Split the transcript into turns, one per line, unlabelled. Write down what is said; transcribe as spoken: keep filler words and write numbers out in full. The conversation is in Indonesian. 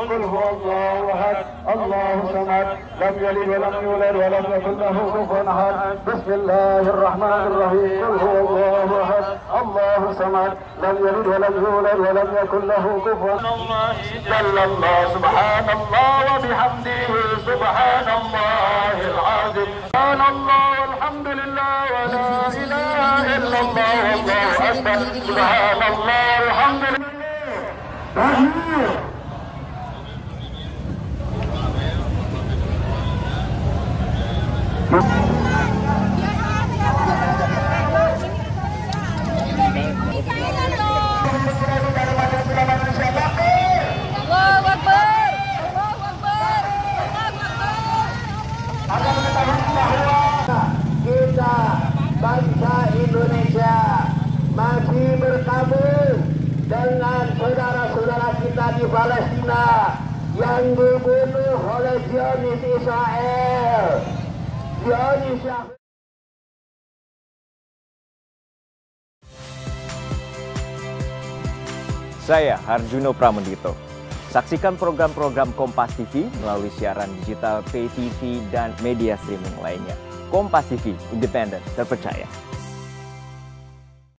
قل هو الله أحد الله الصمد لم يلد ولم يولد ولم يكن له كفوا أحد بسم الله الرحمن الرحيم قل هو الله أحد الله الصمد لم يلد ولم يولد ولم يكن له كفوا أحد جل الله سبحان الله وبحمده سبحان الله العظيم سبحان الله والحمد لله ولا إله إلا الله والله أكبر سبحان الله والحمد لله. Kita bangsa Indonesia masih berkabung dengan saudara-saudara kita di Palestina yang dibunuh oleh Zionis Israel. Zionis Israel.
Saya Harjuno Pramendito. Saksikan program-program Kompas T V melalui siaran digital, pay T V, dan media streaming lainnya. Kompas T V, independen, terpercaya.